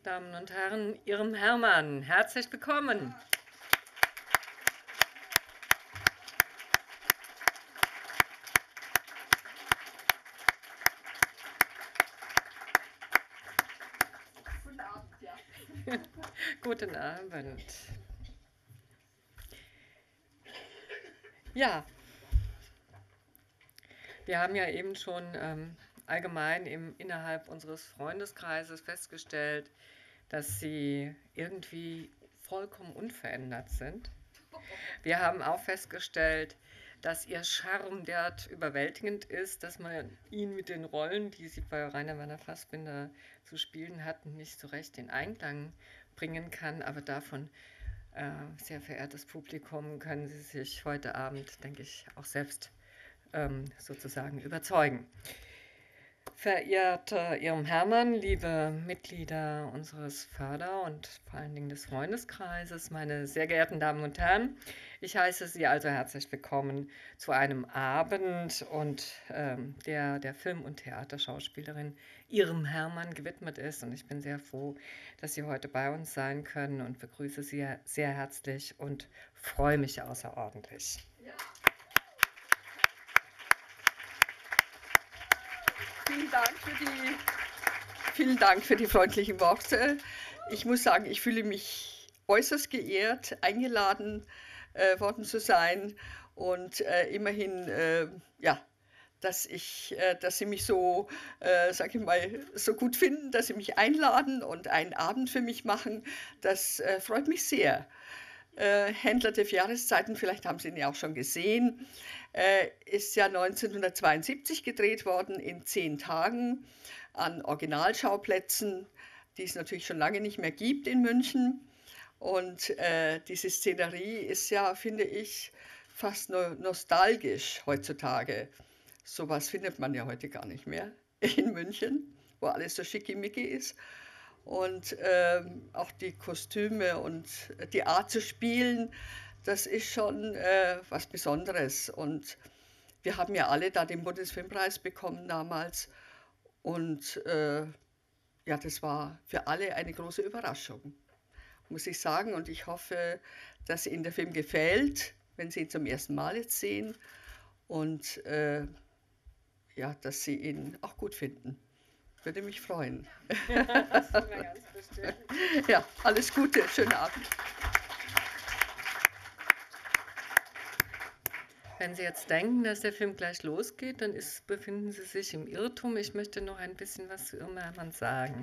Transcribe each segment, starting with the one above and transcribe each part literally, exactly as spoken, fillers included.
Damen und Herren, Irm Hermann. Herzlich willkommen. Guten Abend, ja. Guten Abend. Ja, wir haben ja eben schon ähm, allgemein im, innerhalb unseres Freundeskreises festgestellt, dass Sie irgendwie vollkommen unverändert sind. Wir haben auch festgestellt, dass Ihr Charme derart überwältigend ist, dass man ihn mit den Rollen, die Sie bei Rainer Werner Fassbinder zu spielen hatten, nicht so recht in Einklang bringen kann. Aber davon, äh, sehr verehrtes Publikum, können Sie sich heute Abend, denke ich, auch selbst ähm, sozusagen überzeugen. Verehrter Irm Hermann, liebe Mitglieder unseres Förder- und vor allen Dingen des Freundeskreises, meine sehr geehrten Damen und Herren, ich heiße Sie also herzlich willkommen zu einem Abend, und ähm, der der Film- und Theaterschauspielerin Irm Hermann gewidmet ist. Und ich bin sehr froh, dass Sie heute bei uns sein können, und begrüße Sie sehr herzlich und freue mich außerordentlich. Ja. Vielen Dank für die, vielen Dank für die freundlichen Worte. Ich muss sagen, ich fühle mich äußerst geehrt, eingeladen äh, worden zu sein, und äh, immerhin, äh, ja, dass ich, äh, dass Sie mich so, äh, sag ich mal, so gut finden, dass Sie mich einladen und einen Abend für mich machen. Das äh, freut mich sehr. Äh, Händler der Jahreszeiten, vielleicht haben Sie ihn ja auch schon gesehen, äh, ist ja neunzehnhundertzweiundsiebzig gedreht worden in zehn Tagen an Originalschauplätzen, die es natürlich schon lange nicht mehr gibt in München. Und äh, diese Szenerie ist ja, finde ich, fast no nostalgisch heutzutage. Sowas findet man ja heute gar nicht mehr in München, wo alles so schickimicki ist. Und ähm, auch die Kostüme und die Art zu spielen, das ist schon äh, was Besonderes. Und wir haben ja alle da den Bundesfilmpreis bekommen damals. Und äh, ja, das war für alle eine große Überraschung, muss ich sagen. Und ich hoffe, dass Ihnen der Film gefällt, wenn Sie ihn zum ersten Mal jetzt sehen. Und äh, ja, dass Sie ihn auch gut finden. Würde mich freuen. Das ist mir ganz bestimmt. Ja, alles Gute, schönen Abend. Wenn Sie jetzt denken, dass der Film gleich losgeht, dann ist, befinden Sie sich im Irrtum. Ich möchte noch ein bisschen was zu Irm Hermann sagen.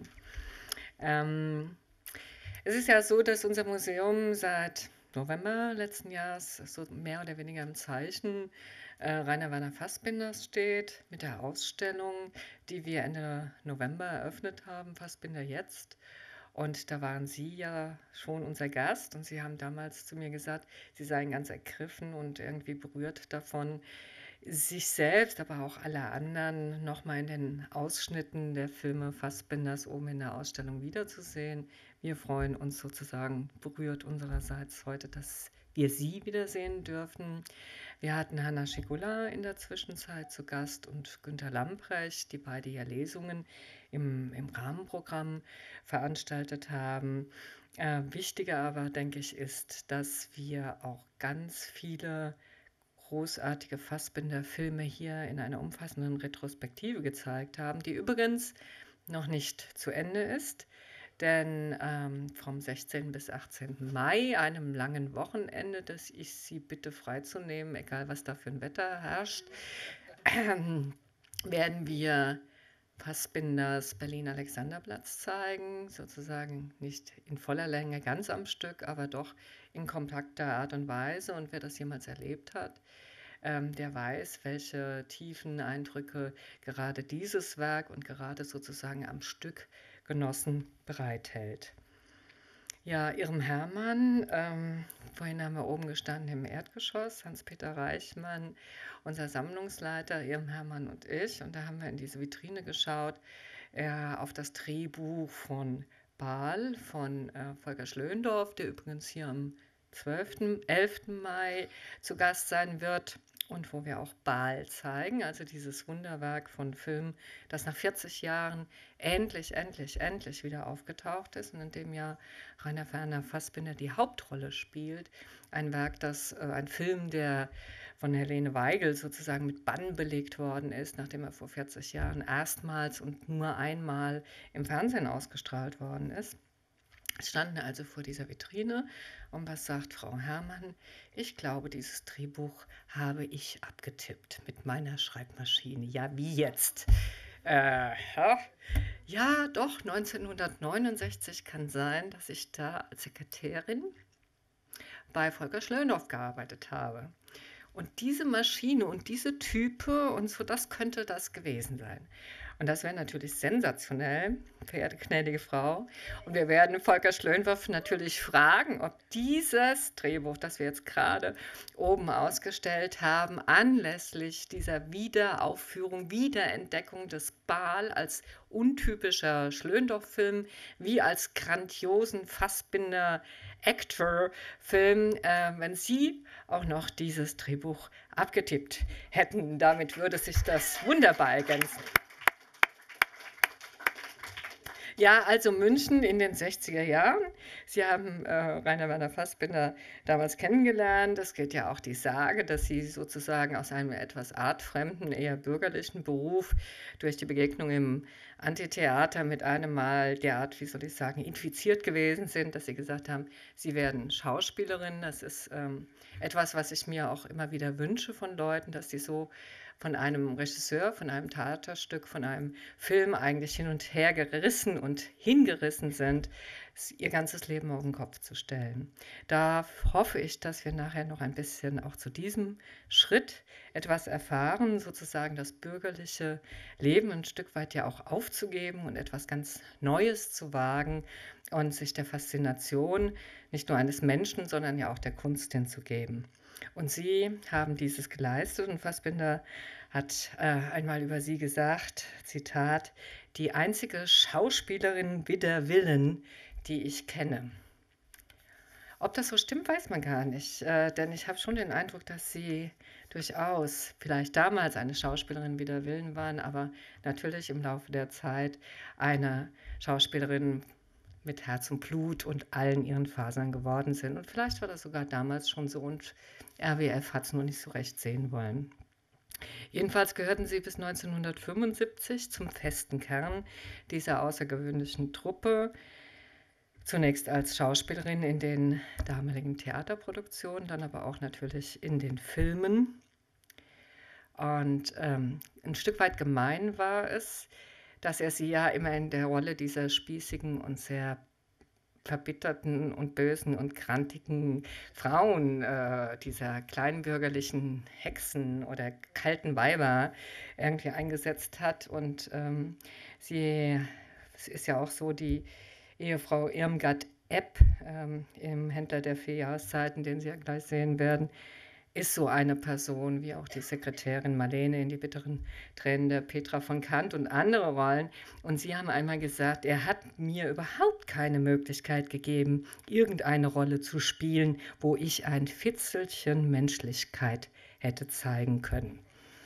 Ähm, es ist ja so, dass unser Museum seit November letzten Jahres so mehr oder weniger im Zeichen äh, Rainer Werner Fassbinders steht, mit der Ausstellung, die wir Ende November eröffnet haben, Fassbinder jetzt. Und da waren Sie ja schon unser Gast, und Sie haben damals zu mir gesagt, Sie seien ganz ergriffen und irgendwie berührt davon, sich selbst, aber auch alle anderen nochmal in den Ausschnitten der Filme Fassbinders oben in der Ausstellung wiederzusehen. Wir freuen uns sozusagen berührt unsererseits heute, dass wir Sie wiedersehen dürfen. Wir hatten Hanna Schigula in der Zwischenzeit zu Gast und Günter Lamprecht, die beide ja Lesungen im, im Rahmenprogramm veranstaltet haben. Äh, wichtiger aber, denke ich, ist, dass wir auch ganz viele großartige Fassbinder-Filme hier in einer umfassenden Retrospektive gezeigt haben, die übrigens noch nicht zu Ende ist. Denn ähm, vom sechzehnten bis achtzehnten Mai, einem langen Wochenende, das ich Sie bitte freizunehmen, egal was da für ein Wetter herrscht, äh, werden wir Fassbinders Berlin-Alexanderplatz zeigen, sozusagen nicht in voller Länge ganz am Stück, aber doch in kompakter Art und Weise. Und wer das jemals erlebt hat, ähm, der weiß, welche tiefen Eindrücke gerade dieses Werk und gerade sozusagen am Stück genossen bereithält. Ja, Irm Hermann, ähm, vorhin haben wir oben gestanden im Erdgeschoss, Hans-Peter Reichmann, unser Sammlungsleiter, Irm Hermann und ich. Und da haben wir in diese Vitrine geschaut, äh, auf das Drehbuch von Baal, von äh, Volker Schlöndorff, der übrigens hier am zwölften, elften Mai zu Gast sein wird. und wo wir auch Baal zeigen, also dieses Wunderwerk von Film, das nach vierzig Jahren endlich, endlich, endlich wieder aufgetaucht ist und in dem ja Rainer Werner Fassbinder die Hauptrolle spielt. Ein Werk, das, äh, ein Film, der von Helene Weigel sozusagen mit Bann belegt worden ist, nachdem er vor vierzig Jahren erstmals und nur einmal im Fernsehen ausgestrahlt worden ist. Standen also vor dieser Vitrine und was sagt Frau Herrmann? Ich glaube, dieses Drehbuch habe ich abgetippt mit meiner Schreibmaschine. Ja, wie jetzt? Äh, ja. Ja, doch, neunzehnhundertneunundsechzig kann sein, dass ich da als Sekretärin bei Volker Schlöndorff gearbeitet habe. Und diese Maschine und diese Type und so, das könnte das gewesen sein. Und das wäre natürlich sensationell, verehrte gnädige Frau. Und wir werden Volker Schlöndorff natürlich fragen, ob dieses Drehbuch, das wir jetzt gerade oben ausgestellt haben, anlässlich dieser Wiederaufführung, Wiederentdeckung des Baal als untypischer Schlöndorff-Film, wie als grandiosen Fassbinder-Actor-Film, äh, wenn Sie auch noch dieses Drehbuch abgetippt hätten. Damit würde sich das wunderbar ergänzen. Ja, also München in den sechziger Jahren. Sie haben äh, Rainer Werner Fassbinder damals kennengelernt. Es geht ja auch die Sage, dass Sie sozusagen aus einem etwas artfremden, eher bürgerlichen Beruf durch die Begegnung im Antitheater mit einem Mal derart, wie soll ich sagen, infiziert gewesen sind, dass Sie gesagt haben, Sie werden Schauspielerin. Das ist ähm, etwas, was ich mir auch immer wieder wünsche von Leuten, dass sie so von einem Regisseur, von einem Theaterstück, von einem Film eigentlich hin und her gerissen und hingerissen sind, ihr ganzes Leben auf den Kopf zu stellen. Da hoffe ich, dass wir nachher noch ein bisschen auch zu diesem Schritt etwas erfahren, sozusagen das bürgerliche Leben ein Stück weit ja auch aufzugeben und etwas ganz Neues zu wagen und sich der Faszination nicht nur eines Menschen, sondern ja auch der Kunst hinzugeben. Und Sie haben dieses geleistet und Fassbinder hat äh, einmal über Sie gesagt, Zitat, die einzige Schauspielerin wider Willen, die ich kenne. Ob das so stimmt, weiß man gar nicht, äh, denn ich habe schon den Eindruck, dass Sie durchaus vielleicht damals eine Schauspielerin wider Willen waren, aber natürlich im Laufe der Zeit eine Schauspielerin mit Herz und Blut und allen ihren Fasern geworden sind. Und vielleicht war das sogar damals schon so und R W F hat es nur nicht so recht sehen wollen. Jedenfalls gehörten sie bis neunzehnhundertfünfundsiebzig zum festen Kern dieser außergewöhnlichen Truppe. Zunächst als Schauspielerin in den damaligen Theaterproduktionen, dann aber auch natürlich in den Filmen. Und ähm, ein Stück weit gemein war es, dass er sie ja immer in der Rolle dieser spießigen und sehr verbitterten und bösen und krantigen Frauen, äh, dieser kleinbürgerlichen Hexen oder kalten Weiber irgendwie eingesetzt hat. Und ähm, sie, es ist ja auch so, die Ehefrau Irmgard Epp ähm, im Händler der vier Jahreszeiten, den Sie ja gleich sehen werden, ist so eine Person, wie auch die Sekretärin Marlene in Die bitteren Tränen der Petra von Kant und andere Rollen. Und Sie haben einmal gesagt, er hat mir überhaupt keine Möglichkeit gegeben, irgendeine Rolle zu spielen, wo ich ein Fitzelchen Menschlichkeit hätte zeigen können.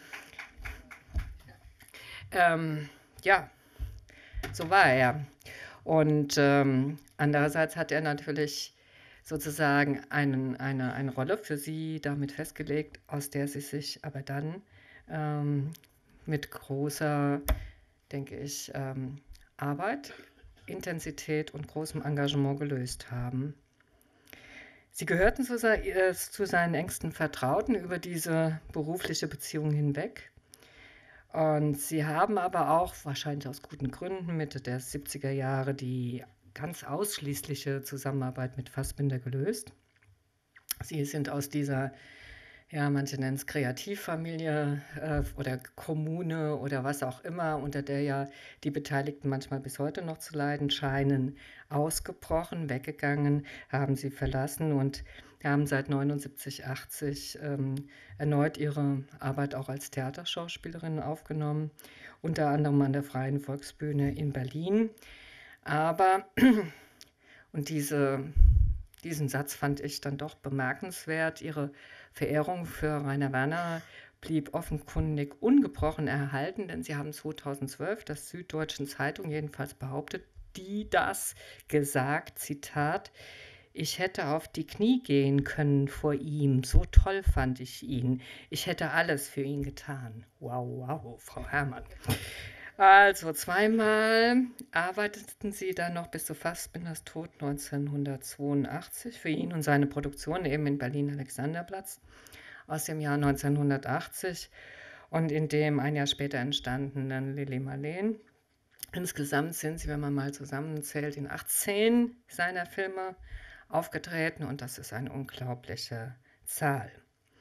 Ähm, ja, so war er. Und ähm, andererseits hat er natürlich sozusagen einen, eine, eine Rolle für sie damit festgelegt, aus der sie sich aber dann ähm, mit großer, denke ich, ähm, Arbeit, Intensität und großem Engagement gelöst haben. Sie gehörten zu, äh, zu seinen engsten Vertrauten über diese berufliche Beziehung hinweg. Und sie haben aber auch, wahrscheinlich aus guten Gründen, Mitte der siebziger Jahre die ganz ausschließliche Zusammenarbeit mit Fassbinder gelöst. Sie sind aus dieser, ja, manche nennen es Kreativfamilie äh, oder Kommune oder was auch immer, unter der ja die Beteiligten manchmal bis heute noch zu leiden scheinen, ausgebrochen, weggegangen, haben sie verlassen und haben seit neunundsiebzig, achtzig ähm, erneut ihre Arbeit auch als Theaterschauspielerin aufgenommen, unter anderem an der Freien Volksbühne in Berlin. Aber, und diese, diesen Satz fand ich dann doch bemerkenswert, ihre Verehrung für Rainer Werner blieb offenkundig ungebrochen erhalten, denn sie haben zweitausendzwölf der Süddeutschen Zeitung jedenfalls behauptet, die das gesagt, Zitat: „Ich hätte auf die Knie gehen können vor ihm, so toll fand ich ihn. Ich hätte alles für ihn getan." Wow, wow, Frau Herrmann. Also zweimal arbeiteten sie dann noch bis zu Fassbinders Tod neunzehnhundertzweiundachtzig für ihn und seine Produktion eben in Berlin-Alexanderplatz aus dem Jahr neunzehnhundertachtzig und in dem ein Jahr später entstandenen Lili Marleen. Insgesamt sind sie, wenn man mal zusammenzählt, in achtzehn seiner Filme aufgetreten und das ist eine unglaubliche Zahl.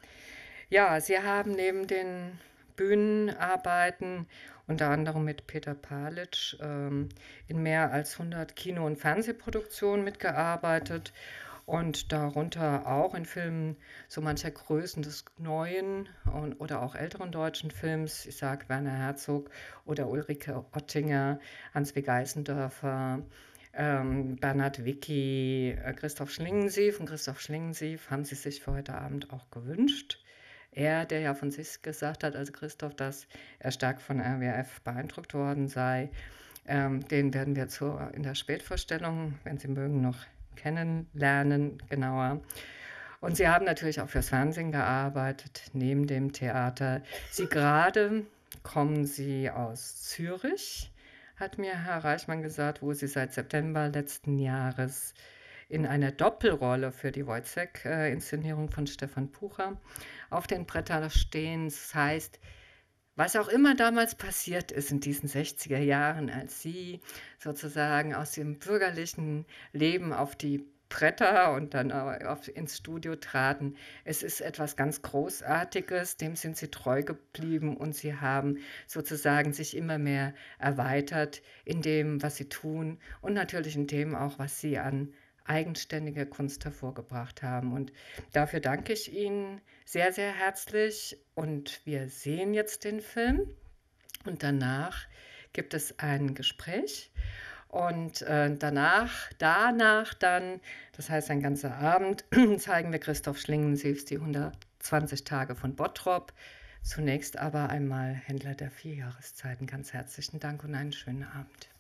Ja, sie haben neben den Bühnenarbeiten unter anderem mit Peter Palitsch ähm, in mehr als hundert Kino- und Fernsehproduktionen mitgearbeitet und darunter auch in Filmen so mancher Größen des neuen und, oder auch älteren deutschen Films. Ich sage Werner Herzog oder Ulrike Ottinger, Hans-W. Geißendörfer, ähm, Bernhard Wicki, äh, Christoph Schlingensief. Und Christoph Schlingensief haben sie sich für heute Abend auch gewünscht. Er, der ja von sich gesagt hat, also Christoph, dass er stark von R W F beeindruckt worden sei, ähm, den werden wir zur, in der Spätvorstellung, wenn Sie mögen, noch kennenlernen, genauer. Und Sie haben natürlich auch fürs Fernsehen gearbeitet, neben dem Theater. Sie gerade kommen Sie aus Zürich, hat mir Herr Reichmann gesagt, wo Sie seit September letzten Jahres in einer Doppelrolle für die Wojciech-Inszenierung von Stefan Pucher auf den Brettern stehen. Das heißt, was auch immer damals passiert ist in diesen sechziger Jahren, als Sie sozusagen aus dem bürgerlichen Leben auf die Bretter und dann auf, ins Studio traten. Es ist etwas ganz Großartiges, dem sind Sie treu geblieben und Sie haben sozusagen sich immer mehr erweitert in dem, was Sie tun und natürlich in dem auch, was Sie an eigenständiger Kunst hervorgebracht haben. Und dafür danke ich Ihnen sehr, sehr herzlich. Und wir sehen jetzt den Film und danach gibt es ein Gespräch. Und äh, danach, danach dann, das heißt ein ganzer Abend, zeigen wir Christoph Schlingensiefs die hundertzwanzig Tage von Bottrop. Zunächst aber einmal Händler der vier Jahreszeiten. Ganz herzlichen Dank und einen schönen Abend.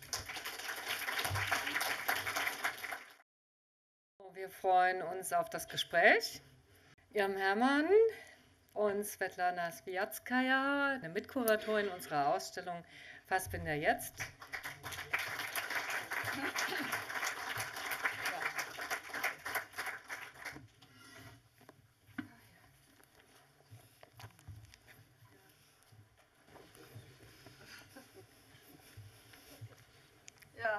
Wir freuen uns auf das Gespräch. Jan Herrmann und Svetlana Sviatskaya, eine Mitkuratorin unserer Ausstellung Fassbinder jetzt. Ja.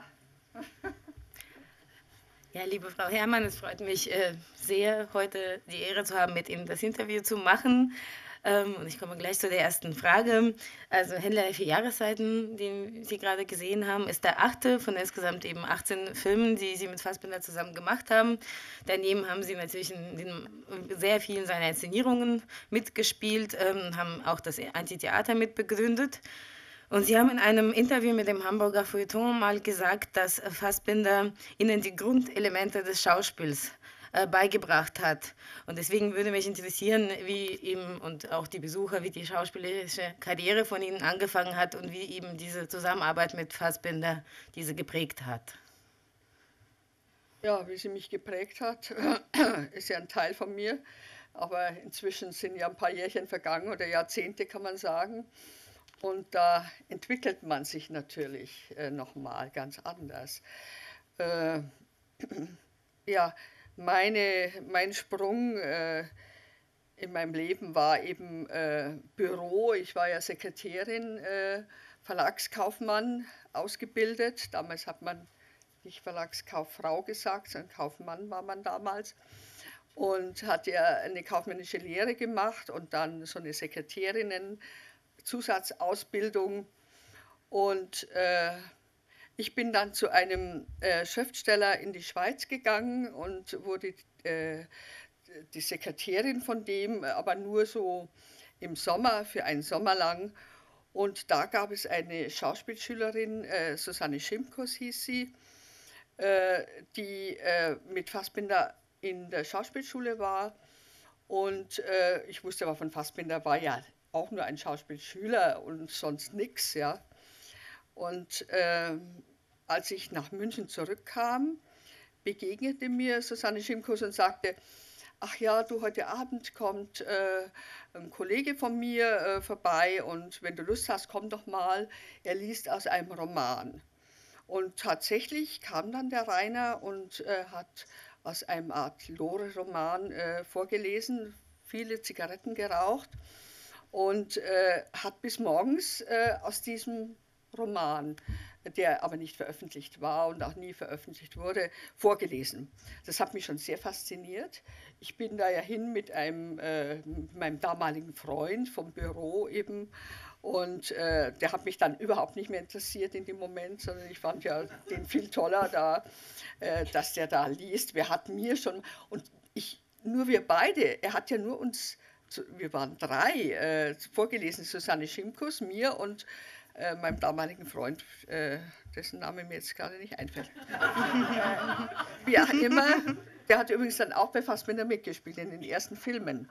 Ja, liebe Frau Herrmann, es freut mich äh, sehr, heute die Ehre zu haben, mit Ihnen das Interview zu machen. Ähm, und ich komme gleich zu der ersten Frage. Also Händler der vier Jahreszeiten, den Sie gerade gesehen haben, ist der achte von insgesamt eben achtzehn Filmen, die Sie mit Fassbinder zusammen gemacht haben. Daneben haben Sie natürlich in, in sehr vielen seiner Inszenierungen mitgespielt, ähm, haben auch das Antitheater mitbegründet. Und Sie haben in einem Interview mit dem Hamburger Feuilleton mal gesagt, dass Fassbinder Ihnen die Grundelemente des Schauspiels äh, beigebracht hat. Und deswegen würde mich interessieren, wie ihm und auch die Besucher, wie die schauspielerische Karriere von Ihnen angefangen hat und wie eben diese Zusammenarbeit mit Fassbinder diese geprägt hat. Ja, wie sie mich geprägt hat, ist ja ein Teil von mir. Aber inzwischen sind ja ein paar Jährchen vergangen oder Jahrzehnte, kann man sagen. Und da entwickelt man sich natürlich äh, nochmal ganz anders. Äh, ja, meine, mein Sprung äh, in meinem Leben war eben äh, Büro. Ich war ja Sekretärin, äh, Verlagskaufmann ausgebildet. Damals hat man nicht Verlagskauffrau gesagt, sondern Kaufmann war man damals. Und hat ja eine kaufmännische Lehre gemacht und dann so eine Sekretärinnen- Zusatzausbildung und äh, ich bin dann zu einem äh, Schriftsteller in die Schweiz gegangen und wurde äh, die Sekretärin von dem, aber nur so im Sommer, für einen Sommer lang. Und da gab es eine Schauspielschülerin, äh, Susanne Schimkus hieß sie, äh, die äh, mit Fassbinder in der Schauspielschule war. Und äh, ich wusste aber von Fassbinder, war ja auch nur ein Schauspielschüler und sonst nichts, ja. Und äh, als ich nach München zurückkam, begegnete mir Susanne Schimkus und sagte, ach ja, du, heute Abend kommt äh, ein Kollege von mir äh, vorbei und wenn du Lust hast, komm doch mal, er liest aus einem Roman. Und tatsächlich kam dann der Rainer und äh, hat aus einem Art Lore-Roman äh, vorgelesen, viele Zigaretten geraucht und äh, hat bis morgens äh, aus diesem Roman, der aber nicht veröffentlicht war und auch nie veröffentlicht wurde, vorgelesen. Das hat mich schon sehr fasziniert. Ich bin da ja hin mit einem, äh, meinem damaligen Freund vom Büro eben und äh, der hat mich dann überhaupt nicht mehr interessiert in dem Moment, sondern ich fand ja den viel toller da, äh, dass der da liest. Wer hat mir schon, und ich, nur wir beide, er hat ja nur uns, wir waren drei, äh, vorgelesen, Susanne Schimkus, mir und äh, meinem damaligen Freund, äh, dessen Name mir jetzt gerade nicht einfällt. Wie auch immer, der hat übrigens dann auch bei Fassbinder mitgespielt in den ersten Filmen.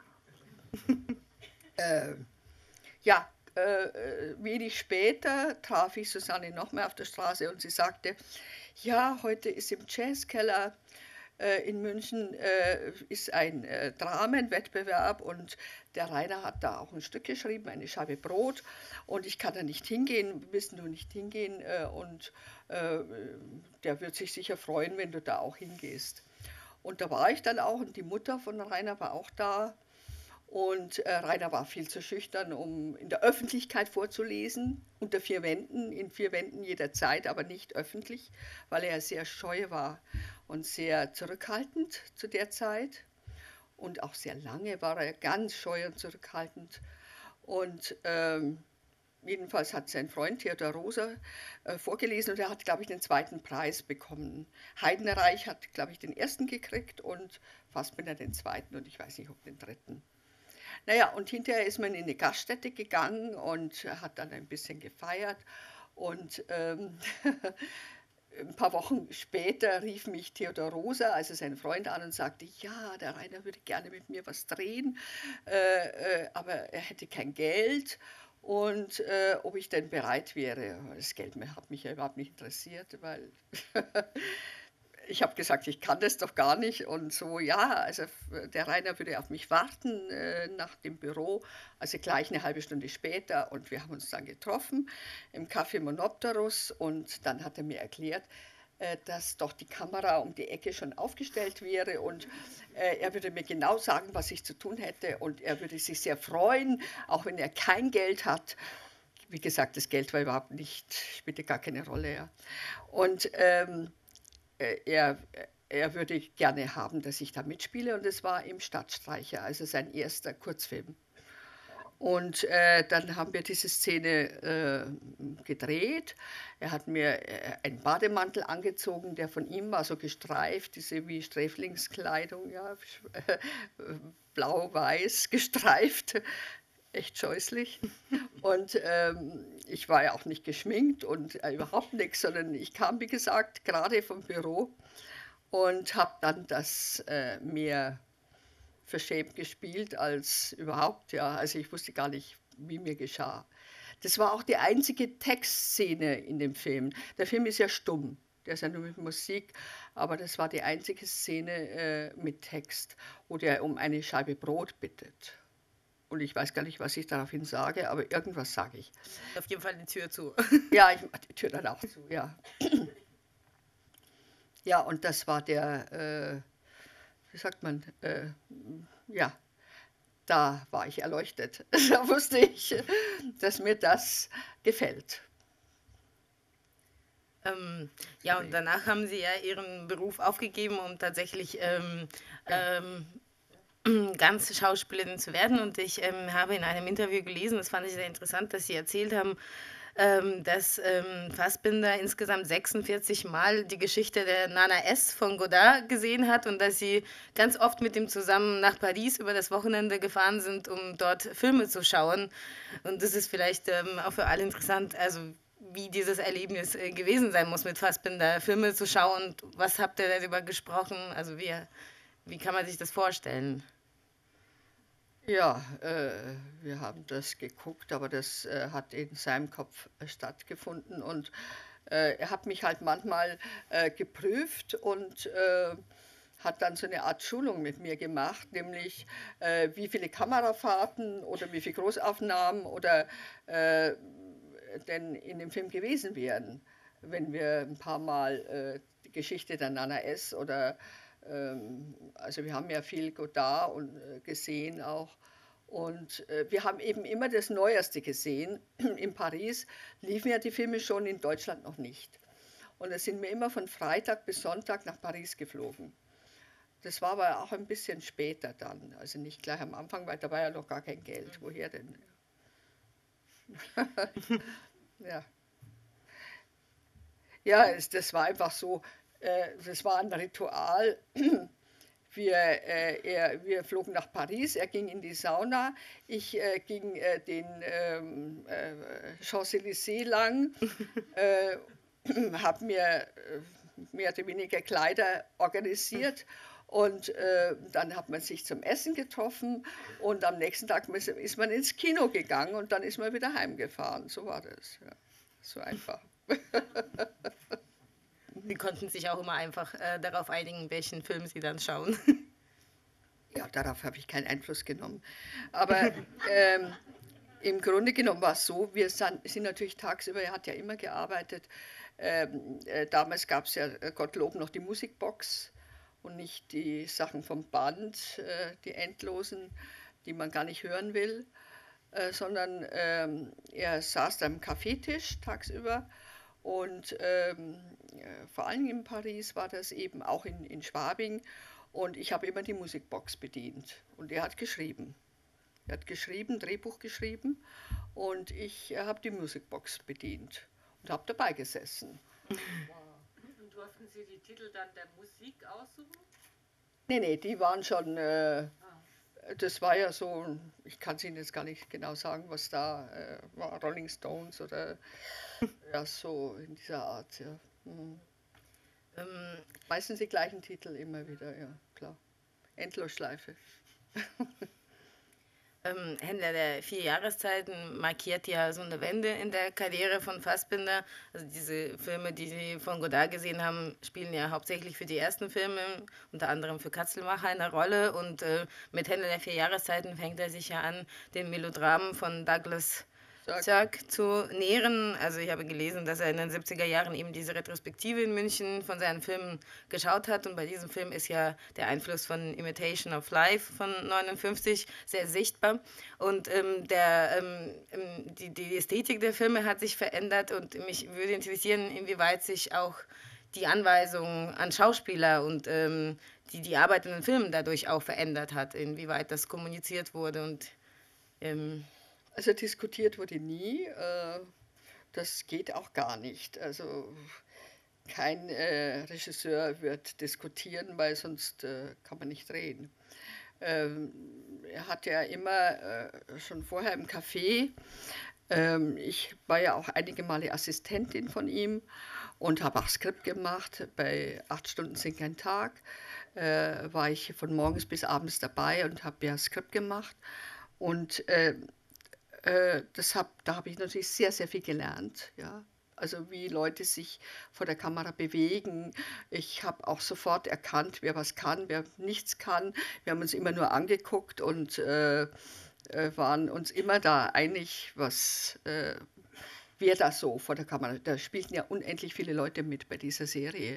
äh, ja, äh, wenig später traf ich Susanne nochmal auf der Straße und sie sagte, ja, heute ist im Jazzkeller äh, in München äh, ist ein äh, Dramenwettbewerb und der Rainer hat da auch ein Stück geschrieben, eine Scheibe Brot und ich kann da nicht hingehen, wir müssen nur nicht hingehen äh, und äh, der wird sich sicher freuen, wenn du da auch hingehst. Und da war ich dann auch und die Mutter von Rainer war auch da. Und äh, Rainer war viel zu schüchtern, um in der Öffentlichkeit vorzulesen, unter vier Wänden, in vier Wänden jederzeit, aber nicht öffentlich, weil er sehr scheu war und sehr zurückhaltend zu der Zeit. Und auch sehr lange war er ganz scheu und zurückhaltend. Und ähm, jedenfalls hat sein Freund Theodor Rosa äh, vorgelesen und er hat, glaube ich, den zweiten Preis bekommen. Heidenreich hat, glaube ich, den ersten gekriegt und Fassbinder den zweiten und ich weiß nicht, ob den dritten. Naja, und hinterher ist man in eine Gaststätte gegangen und hat dann ein bisschen gefeiert. Und ähm, ein paar Wochen später rief mich Theodor Rosa, also sein Freund, an und sagte, ja, der Rainer würde gerne mit mir was drehen, äh, äh, aber er hätte kein Geld und äh, ob ich denn bereit wäre. Das Geld hat mich ja überhaupt nicht interessiert, weil... Ich habe gesagt, ich kann das doch gar nicht und so, ja, also der Rainer würde auf mich warten äh, nach dem Büro, also gleich eine halbe Stunde später und wir haben uns dann getroffen im Café Monopterus und dann hat er mir erklärt, äh, dass doch die Kamera um die Ecke schon aufgestellt wäre und äh, er würde mir genau sagen, was ich zu tun hätte und er würde sich sehr freuen, auch wenn er kein Geld hat. Wie gesagt, das Geld war überhaupt nicht, spielte gar keine Rolle. Ja. Und ähm, Er, er würde gerne haben, dass ich da mitspiele und es war im Stadtstreicher, also sein erster Kurzfilm. Und äh, dann haben wir diese Szene äh, gedreht. Er hat mir äh, einen Bademantel angezogen, der von ihm war so gestreift, diese wie Sträflingskleidung, ja, blau-weiß gestreift. Echt scheußlich. Und ähm, ich war ja auch nicht geschminkt und äh, überhaupt nichts, sondern ich kam, wie gesagt, gerade vom Büro und habe dann das äh, mehr verschämt gespielt als überhaupt. Ja. Also ich wusste gar nicht, wie mir geschah. Das war auch die einzige Textszene in dem Film. Der Film ist ja stumm, der ist ja nur mit Musik, aber das war die einzige Szene äh, mit Text, wo der um eine Scheibe Brot bittet. Und ich weiß gar nicht, was ich daraufhin sage, aber irgendwas sage ich. Auf jeden Fall die Tür zu. Ja, ich mache die Tür dann auch zu, ja. Ja, und das war der, äh, wie sagt man, äh, ja, da war ich erleuchtet. Da wusste ich, dass mir das gefällt. Ähm, ja, und danach haben Sie ja Ihren Beruf aufgegeben, um tatsächlich ähm, ähm, ganz Schauspielerin zu werden. Und ich ähm, habe in einem Interview gelesen, das fand ich sehr interessant, dass Sie erzählt haben, ähm, dass ähm, Fassbinder insgesamt sechsundvierzig Mal die Geschichte der Nana S. von Godard gesehen hat und dass Sie ganz oft mit ihm zusammen nach Paris über das Wochenende gefahren sind, um dort Filme zu schauen. Und das ist vielleicht ähm, auch für alle interessant, also wie dieses Erlebnis äh, gewesen sein muss, mit Fassbinder Filme zu schauen. Was habt ihr darüber gesprochen? Also wie, wie kann man sich das vorstellen? Ja, äh, wir haben das geguckt, aber das äh, hat in seinem Kopf äh, stattgefunden und äh, er hat mich halt manchmal äh, geprüft und äh, hat dann so eine Art Schulung mit mir gemacht, nämlich äh, wie viele Kamerafahrten oder wie viele Großaufnahmen oder äh, denn in dem Film gewesen wären, wenn wir ein paar Mal äh, die Geschichte der Nana S. oder ähm, also wir haben ja viel Godard und, äh, gesehen auch. Und äh, wir haben eben immer das Neueste gesehen. In Paris liefen ja die Filme schon, in Deutschland noch nicht. Und da sind wir immer von Freitag bis Sonntag nach Paris geflogen. Das war aber auch ein bisschen später dann, also nicht gleich am Anfang, weil da war ja noch gar kein Geld. Woher denn? Ja, ja es, das war einfach so, äh, das war ein Ritual. Wir, äh, er, wir flogen nach Paris, er ging in die Sauna, ich äh, ging äh, den ähm, äh, Champs-Élysées lang, äh, habe mir äh, mehr oder weniger Kleider organisiert und äh, dann hat man sich zum Essen getroffen und am nächsten Tag ist man ins Kino gegangen und dann ist man wieder heimgefahren. So war das. Ja. So einfach. Sie konnten sich auch immer einfach äh, darauf einigen, welchen Film Sie dann schauen. Ja, darauf habe ich keinen Einfluss genommen. Aber ähm, im Grunde genommen war es so, wir sind, sind natürlich tagsüber, er hat ja immer gearbeitet. Ähm, äh, damals gab es ja äh, Gottlob noch die Musikbox und nicht die Sachen vom Band, äh, die endlosen, die man gar nicht hören will, äh, sondern ähm, er saß da am Kaffeetisch tagsüber und ähm, äh, vor allem in Paris war das eben, auch in, in Schwabing. Und ich habe immer die Musikbox bedient und er hat geschrieben. Er hat geschrieben, Drehbuch geschrieben und ich äh, habe die Musikbox bedient und habe dabei gesessen. Und durften Sie die Titel dann der Musik aussuchen? Nee, nee, die waren schon, äh, Ah. das war ja so, ich kann es Ihnen jetzt gar nicht genau sagen, was da äh, war, Rolling Stones oder ja, so in dieser Art, ja. Mhm. ähm, Meistens die gleichen Titel immer wieder, ja, klar. Endlosschleife. ähm, Händler der vier Jahreszeiten markiert ja so eine Wende in der Karriere von Fassbinder. Also diese Filme, die Sie von Godard gesehen haben, spielen ja hauptsächlich für die ersten Filme, unter anderem für Katzelmacher eine Rolle. Und äh, mit Händler der vier Jahreszeiten fängt er sich ja an, den Melodramen von Douglas Sag, Sirk zu nähren. Also ich habe gelesen, dass er in den siebziger Jahren eben diese Retrospektive in München von seinen Filmen geschaut hat. Und bei diesem Film ist ja der Einfluss von Imitation of Life von neunundfünfzig sehr sichtbar. Und ähm, der, ähm, die, die Ästhetik der Filme hat sich verändert und mich würde interessieren, inwieweit sich auch die Anweisung an Schauspieler und ähm, die, die Arbeit in den Filmen dadurch auch verändert hat, inwieweit das kommuniziert wurde und ähm, also diskutiert wurde nie, äh, das geht auch gar nicht. Also kein äh, Regisseur wird diskutieren, weil sonst äh, kann man nicht drehen. Ähm, er hat ja immer äh, schon vorher im Café, ähm, ich war ja auch einige Male Assistentin von ihm und habe auch Skript gemacht. Bei acht Stunden sind kein Tag äh, war ich von morgens bis abends dabei und habe ja Skript gemacht. Und äh, äh, das hab, da habe ich natürlich sehr, sehr viel gelernt. Ja. Also wie Leute sich vor der Kamera bewegen. Ich habe auch sofort erkannt, wer was kann, wer nichts kann. Wir haben uns immer nur angeguckt und äh, äh, waren uns immer da einig, was, äh, wer da so vor der Kamera. Da spielten ja unendlich viele Leute mit bei dieser Serie.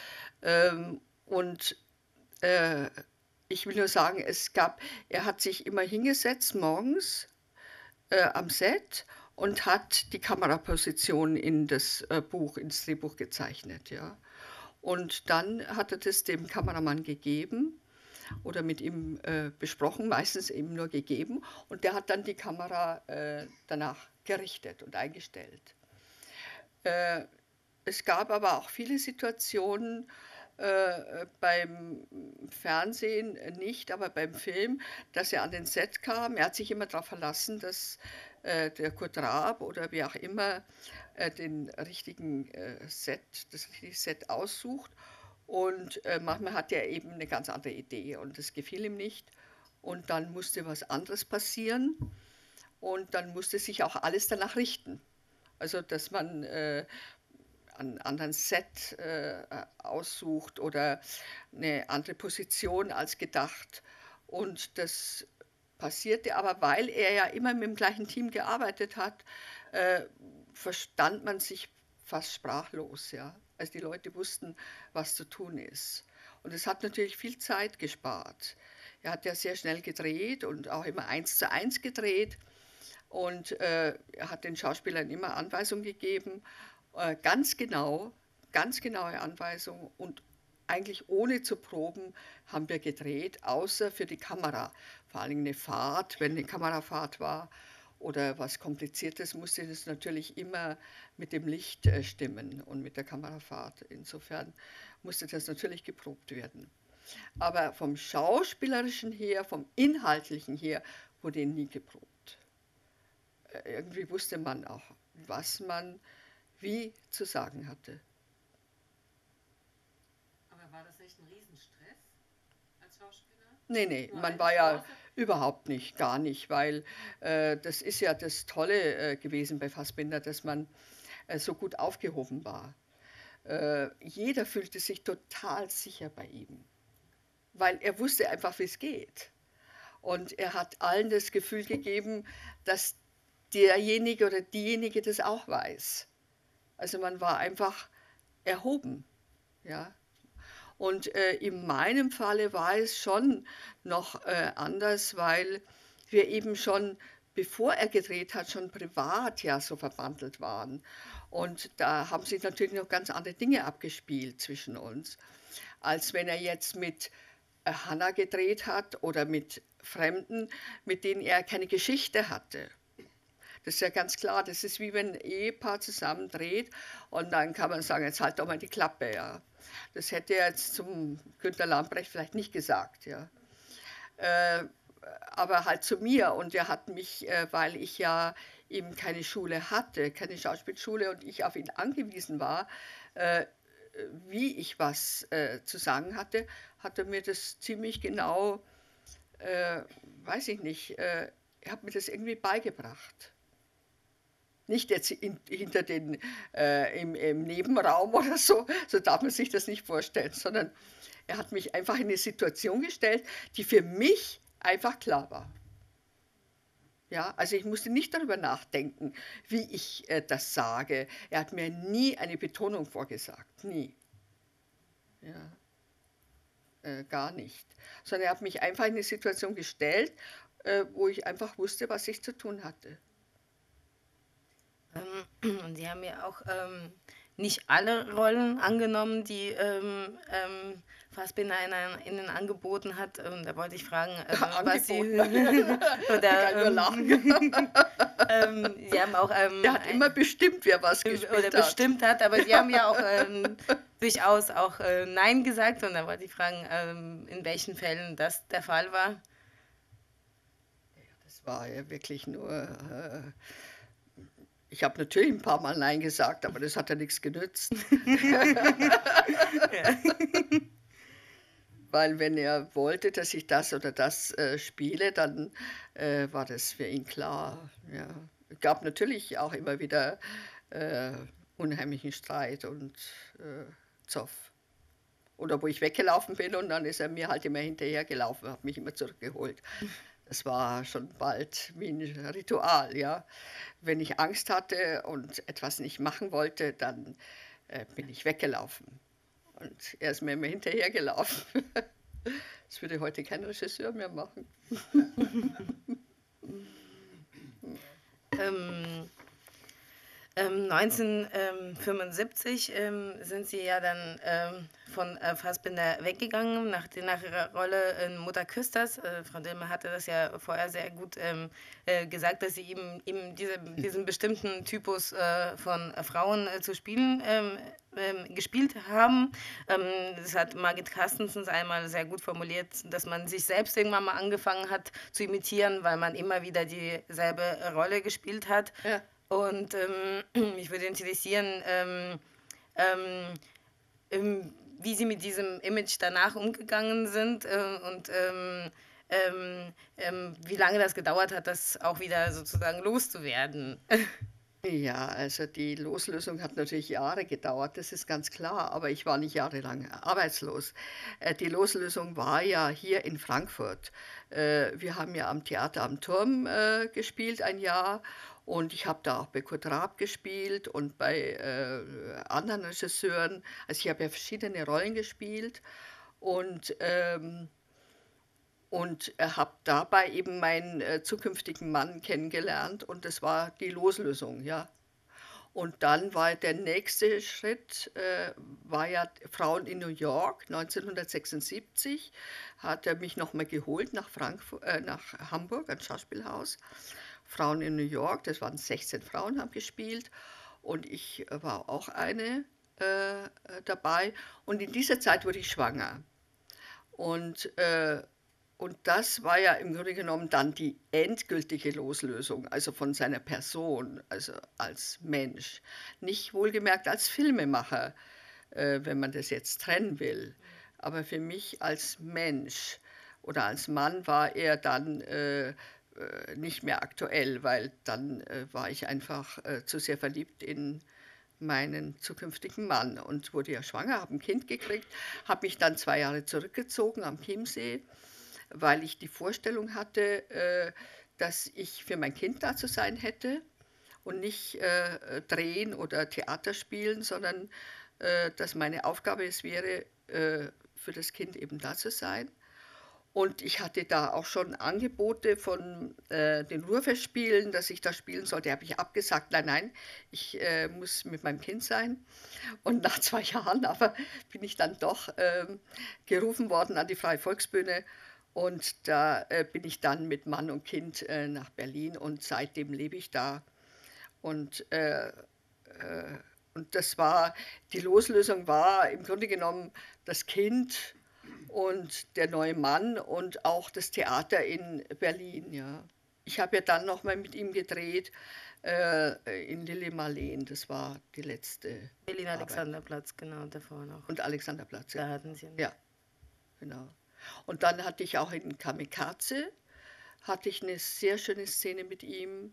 Ähm, und äh, ich will nur sagen, es gab, er hat sich immer hingesetzt morgens äh, am Set und hat die Kameraposition in das äh, Buch, ins Drehbuch gezeichnet, ja. Und dann hat er das dem Kameramann gegeben oder mit ihm äh, besprochen, meistens eben nur gegeben. Und der hat dann die Kamera äh, danach gerichtet und eingestellt. Äh, es gab aber auch viele Situationen, äh, beim Fernsehen nicht, aber beim Film, dass er an den Set kam. Er hat sich immer darauf verlassen, dass äh, der Kurt Raab oder wie auch immer äh, den richtigen äh, Set, das richtige Set aussucht. Und äh, manchmal hat er eben eine ganz andere Idee und das gefiel ihm nicht. und dann musste was anderes passieren und dann musste sich auch alles danach richten. Also dass man äh, einen anderen Set äh, aussucht oder eine andere Position als gedacht. Und das passierte aber, weil er ja immer mit dem gleichen Team gearbeitet hat, äh, verstand man sich fast sprachlos. Ja? Also die Leute wussten, was zu tun ist. Und es hat natürlich viel Zeit gespart. Er hat ja sehr schnell gedreht und auch immer eins zu eins gedreht. Und äh, er hat den Schauspielern immer Anweisungen gegeben, äh, ganz genau, ganz genaue Anweisungen. Und eigentlich ohne zu proben haben wir gedreht, außer für die Kamera. Vor allem eine Fahrt, wenn eine Kamerafahrt war oder was Kompliziertes, musste das natürlich immer mit dem Licht äh, stimmen und mit der Kamerafahrt. Insofern musste das natürlich geprobt werden. Aber vom Schauspielerischen her, vom Inhaltlichen her, wurde nie geprobt. Äh, irgendwie wusste man auch, was man wie zu sagen hatte. Aber war das nicht ein Riesenstress als Schauspieler? Nee, nee, Nur man eine war ja Chance? überhaupt nicht, gar nicht, weil äh, das ist ja das Tolle äh, gewesen bei Fassbinder, dass man äh, so gut aufgehoben war. Äh, jeder fühlte sich total sicher bei ihm, weil er wusste einfach, wie es geht. Und er hat allen das Gefühl gegeben, dass derjenige oder diejenige das auch weiß. Also man war einfach erhoben, ja. Und äh, in meinem Falle war es schon noch äh, anders, weil wir eben schon, bevor er gedreht hat, schon privat ja so verbandelt waren. Und da haben sich natürlich noch ganz andere Dinge abgespielt zwischen uns, als wenn er jetzt mit äh, Hannah gedreht hat oder mit Fremden, mit denen er keine Geschichte hatte. Das ist ja ganz klar, das ist wie wenn ein Ehepaar zusammen dreht und dann kann man sagen, jetzt halt doch mal die Klappe, ja. Das hätte er jetzt zum Günter Lamprecht vielleicht nicht gesagt, ja. Äh, aber halt zu mir und er hat mich, äh, weil ich ja eben keine Schule hatte, keine Schauspielschule und ich auf ihn angewiesen war, äh, wie ich was äh, zu sagen hatte, hat er mir das ziemlich genau, äh, weiß ich nicht, äh, er hat mir das irgendwie beigebracht. Nicht jetzt in, hinter den, äh, im, im Nebenraum oder so, so darf man sich das nicht vorstellen, sondern er hat mich einfach in eine Situation gestellt, die für mich einfach klar war. Ja, also ich musste nicht darüber nachdenken, wie ich äh, das sage. Er hat mir nie eine Betonung vorgesagt, nie. Ja, äh, gar nicht. Sondern er hat mich einfach in eine Situation gestellt, äh, wo ich einfach wusste, was ich zu tun hatte. Ähm, und Sie haben ja auch ähm, nicht alle Rollen angenommen, die ähm, ähm, Fassbinder in Ihnen angeboten hat. Ähm, da wollte ich fragen, äh, was Sie oder ähm, lachen. ähm, Sie haben auch ähm, Der hat immer bestimmt, wer was gespielt oder hat. bestimmt hat, aber Sie haben ja auch ähm, durchaus auch äh, Nein gesagt. Und da wollte ich fragen, ähm, in welchen Fällen das der Fall war. Ja, das war ja wirklich nur. Äh, Ich habe natürlich ein paar Mal Nein gesagt, aber das hat ja nichts genützt. Ja. Weil wenn er wollte, dass ich das oder das äh, spiele, dann äh, war das für ihn klar. Ja. Es gab natürlich auch immer wieder äh, unheimlichen Streit und äh, Zoff. Oder wo ich weggelaufen bin und dann ist er mir halt immer hinterhergelaufen, hat mich immer zurückgeholt. Das war schon bald wie ein Ritual, ja. Wenn ich Angst hatte und etwas nicht machen wollte, dann äh, bin ich weggelaufen. Und er ist mir immer hinterhergelaufen. Das würde heute kein Regisseur mehr machen. ähm, ähm, neunzehnhundertfünfundsiebzig ähm, sind Sie ja dann ähm, von äh, Fassbinder weggegangen, nach, nach Ihrer Rolle in Mutter Küsters. Äh, Frau Dillmer hatte das ja vorher sehr gut ähm, äh, gesagt, dass Sie eben, eben diese, diesen bestimmten Typus äh, von äh, Frauen äh, zu spielen ähm, ähm, gespielt haben. Ähm, das hat Margit Carstensens einmal sehr gut formuliert, dass man sich selbst irgendwann mal angefangen hat zu imitieren, weil man immer wieder dieselbe Rolle gespielt hat. Ja. Und ähm, mich würde interessieren, ähm, ähm, wie Sie mit diesem Image danach umgegangen sind äh, und ähm, ähm, ähm, wie lange das gedauert hat, das auch wieder sozusagen loszuwerden. Ja, also die Loslösung hat natürlich Jahre gedauert, das ist ganz klar, aber ich war nicht jahrelang arbeitslos. Äh, Die Loslösung war ja hier in Frankfurt. Äh, Wir haben ja am Theater am Turm äh, gespielt ein Jahr und ich habe da auch bei Kurt Raab gespielt und bei äh, anderen Regisseuren. Also ich habe ja verschiedene Rollen gespielt und ähm, und habe dabei eben meinen äh, zukünftigen Mann kennengelernt und das war die Loslösung, ja. Und dann war der nächste Schritt, äh, war ja Frauen in New York, neunzehnhundertsechsundsiebzig hat er mich nochmal geholt nach Frankfurt, äh, nach Hamburg, ans Schauspielhaus. Frauen in New York, das waren sechzehn Frauen, haben gespielt und ich äh, war auch eine äh, äh, dabei. Und in dieser Zeit wurde ich schwanger. Und äh, und das war ja im Grunde genommen dann die endgültige Loslösung, also von seiner Person, also als Mensch. Nicht wohlgemerkt als Filmemacher, äh, wenn man das jetzt trennen will. Aber für mich als Mensch oder als Mann war er dann äh, äh, nicht mehr aktuell, weil dann äh, war ich einfach äh, zu sehr verliebt in meinen zukünftigen Mann und wurde ja schwanger, habe ein Kind gekriegt, habe mich dann zwei Jahre zurückgezogen am Chiemsee, weil ich die Vorstellung hatte, äh, dass ich für mein Kind da zu sein hätte und nicht äh, drehen oder Theater spielen, sondern äh, dass meine Aufgabe es wäre, äh, für das Kind eben da zu sein. Und ich hatte da auch schon Angebote von äh, den Ruhrfestspielen, dass ich da spielen sollte. Habe ich abgesagt, nein, nein, ich äh, muss mit meinem Kind sein. Und nach zwei Jahren aber bin ich dann doch ähm, gerufen worden an die Freie Volksbühne. Und da äh, bin ich dann mit Mann und Kind äh, nach Berlin und seitdem lebe ich da. Und, äh, äh, und das war, die Loslösung war im Grunde genommen das Kind und der neue Mann und auch das Theater in Berlin, ja. Ich habe ja dann noch mal mit ihm gedreht äh, in Lili Marleen, das war die letzte Berlin Arbeit. Alexanderplatz, genau, davor noch. Und Alexanderplatz, Da ja. hatten Sie. Ja, genau. Und dann hatte ich auch in Kamikaze, hatte ich eine sehr schöne Szene mit ihm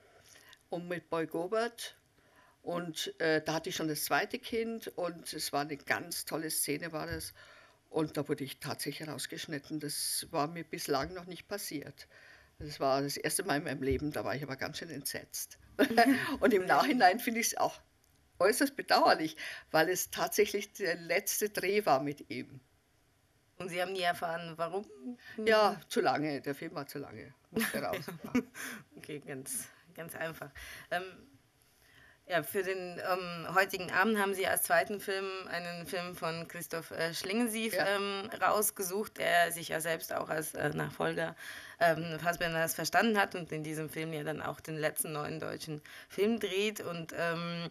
und mit Boy Gobert. Und äh, da hatte ich schon das zweite Kind und es war eine ganz tolle Szene, war das. Und da wurde ich tatsächlich rausgeschnitten. Das war mir bislang noch nicht passiert. Das war das erste Mal in meinem Leben, da war ich aber ganz schön entsetzt. Und im Nachhinein finde ich es auch äußerst bedauerlich, weil es tatsächlich der letzte Dreh war mit ihm. Und Sie haben nie erfahren, warum? Ja, zu lange, der Film war zu lange. Musste raus. Okay, ganz, ganz einfach. Ähm, ja, für den ähm, heutigen Abend haben Sie als zweiten Film einen Film von Christoph äh, Schlingensief Ja. ähm, rausgesucht, der sich ja selbst auch als äh, Nachfolger ähm, Fassbenders verstanden hat und in diesem Film ja dann auch den letzten neuen deutschen Film dreht. Und ähm,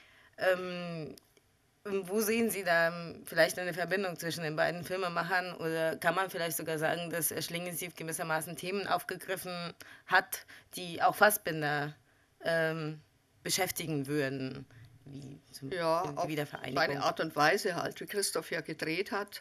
ähm, wo sehen Sie da ähm, vielleicht eine Verbindung zwischen den beiden Filmemachern oder kann man vielleicht sogar sagen, dass äh, Schlingensief gewissermaßen Themen aufgegriffen hat, die auch Fassbinder ähm, beschäftigen würden, wie zum Ja, Beispiel die auf Wiedervereinigung? seine Art und Weise halt, wie Christoph ja gedreht hat.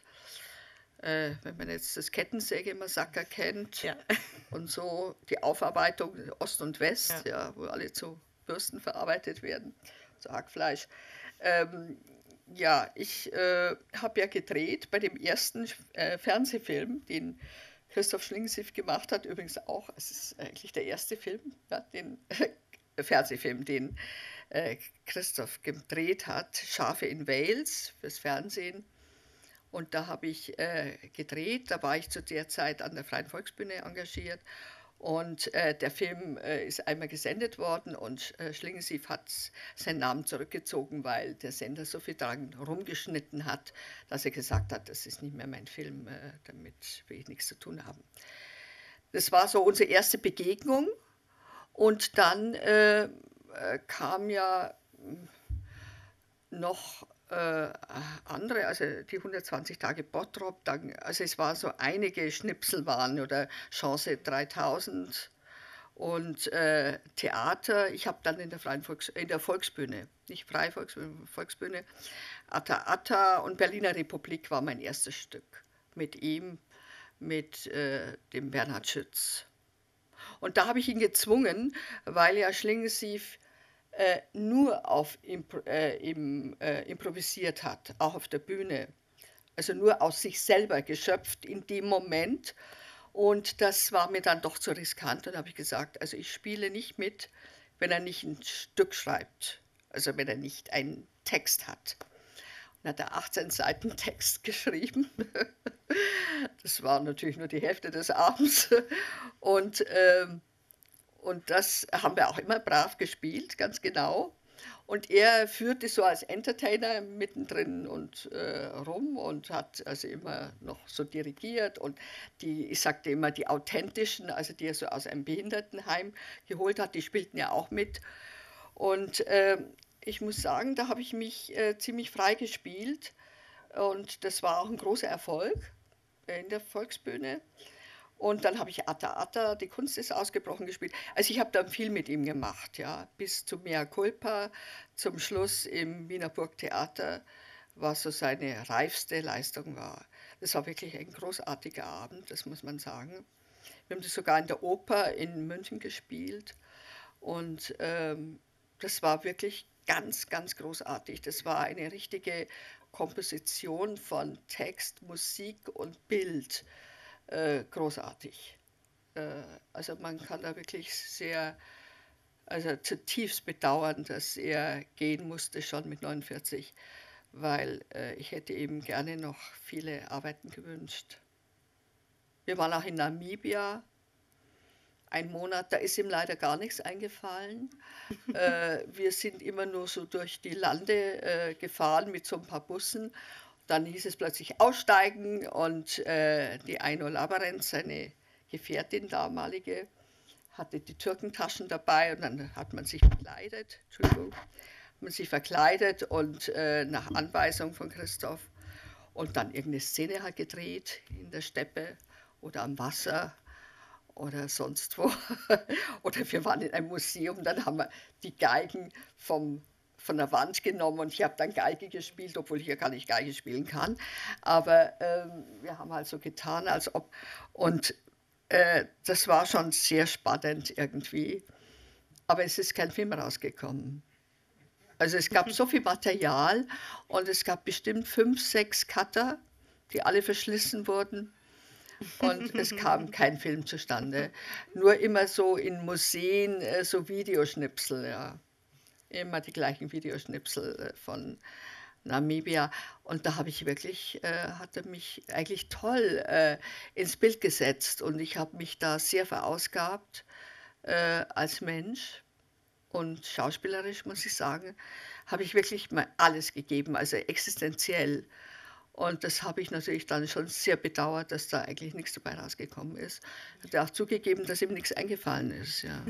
Äh, wenn man jetzt das Kettensäge-Massaker kennt Ja. und so die Aufarbeitung Ost und West, Ja. ja, wo alle zu Würsten verarbeitet werden, zu Hackfleisch. Ähm, ja, ich äh, habe ja gedreht bei dem ersten äh, Fernsehfilm, den Christoph Schlingensief gemacht hat, übrigens auch, es ist eigentlich der erste Film, ja, den äh, Fernsehfilm, den äh, Christoph gedreht hat, Schafe in Wales fürs Fernsehen. Und da habe ich äh, gedreht, da war ich zu der Zeit an der Freien Volksbühne engagiert. Und äh, der Film äh, ist einmal gesendet worden und äh, Schlingensief hat seinen Namen zurückgezogen, weil der Sender so viel daran rumgeschnitten hat, dass er gesagt hat, das ist nicht mehr mein Film, äh, damit will ich nichts zu tun haben. Das war so unsere erste Begegnung und dann äh, äh, kam ja noch äh, andere, also die hundertzwanzig Tage Bottrop, dann, also es war so einige Schnipsel waren oder Chance dreitausend und äh, Theater. Ich habe dann in der Freien Volks, in der Volksbühne, nicht Freie Volksbühne, Volksbühne, Atta Atta und Berliner Republik war mein erstes Stück mit ihm, mit äh, dem Bernhard Schütz. Und da habe ich ihn gezwungen, weil ja Schlingensief äh, nur auf Impro äh, im, äh, improvisiert hat, auch auf der Bühne. Also nur aus sich selber geschöpft in dem Moment. Und das war mir dann doch zu riskant. Und habe ich gesagt, also ich spiele nicht mit, wenn er nicht ein Stück schreibt. Also wenn er nicht einen Text hat. Und hat er achtzehn Seiten Text geschrieben. Das war natürlich nur die Hälfte des Abends. Und, ähm, und das haben wir auch immer brav gespielt, ganz genau. Und er führte so als Entertainer mittendrin und äh, rum und hat also immer noch so dirigiert. Und die, ich sagte immer, die authentischen, also die er so aus einem Behindertenheim geholt hat, die spielten ja auch mit. Und äh, ich muss sagen, da habe ich mich äh, ziemlich frei gespielt. Und das war auch ein großer Erfolg in der Volksbühne. Und dann habe ich Atta Atta, die Kunst ist ausgebrochen, gespielt. Also ich habe dann viel mit ihm gemacht, ja, bis zu Mea Culpa. Zum Schluss im Wiener Burgtheater, was so seine reifste Leistung war. Das war wirklich ein großartiger Abend, das muss man sagen. Wir haben das sogar in der Oper in München gespielt. Und ähm, das war wirklich ganz, ganz großartig. Das war eine richtige Komposition von Text, Musik und Bild. Äh, großartig. Äh, also man kann da wirklich sehr, also zutiefst bedauern, dass er gehen musste schon mit neunundvierzig, weil äh, ich hätte ihm gerne noch viele Arbeiten gewünscht. Wir waren auch in Namibia, ein Monat, da ist ihm leider gar nichts eingefallen. äh, wir sind immer nur so durch die Lande äh, gefahren mit so ein paar Bussen. Dann hieß es plötzlich aussteigen und äh, die Aino Labarenz, seine Gefährtin damalige, hatte die Türkentaschen dabei und dann hat man sich verkleidet, Entschuldigung, hat man sich verkleidet und äh, nach Anweisung von Christoph und dann irgendeine Szene halt gedreht in der Steppe oder am Wasser oder sonst wo. Oder wir waren in einem Museum, dann haben wir die Geigen vom von der Wand genommen und ich habe dann Geige gespielt, obwohl ich ja gar nicht Geige spielen kann. Aber ähm, wir haben halt so getan, als ob. Und äh, das war schon sehr spannend irgendwie. Aber es ist kein Film rausgekommen. Also es gab so viel Material und es gab bestimmt fünf, sechs Cutter, die alle verschlissen wurden. Und es kam kein Film zustande. Nur immer so in Museen, äh, so Videoschnipsel, ja. Immer die gleichen Videoschnipsel von Namibia. Und da habe ich wirklich, äh, hat er mich eigentlich toll äh, ins Bild gesetzt. Und ich habe mich da sehr verausgabt äh, als Mensch. Und schauspielerisch, muss ich sagen, habe ich wirklich mal alles gegeben, also existenziell. Und das habe ich natürlich dann schon sehr bedauert, dass da eigentlich nichts dabei rausgekommen ist. Hat er auch zugegeben, dass ihm nichts eingefallen ist. Ja.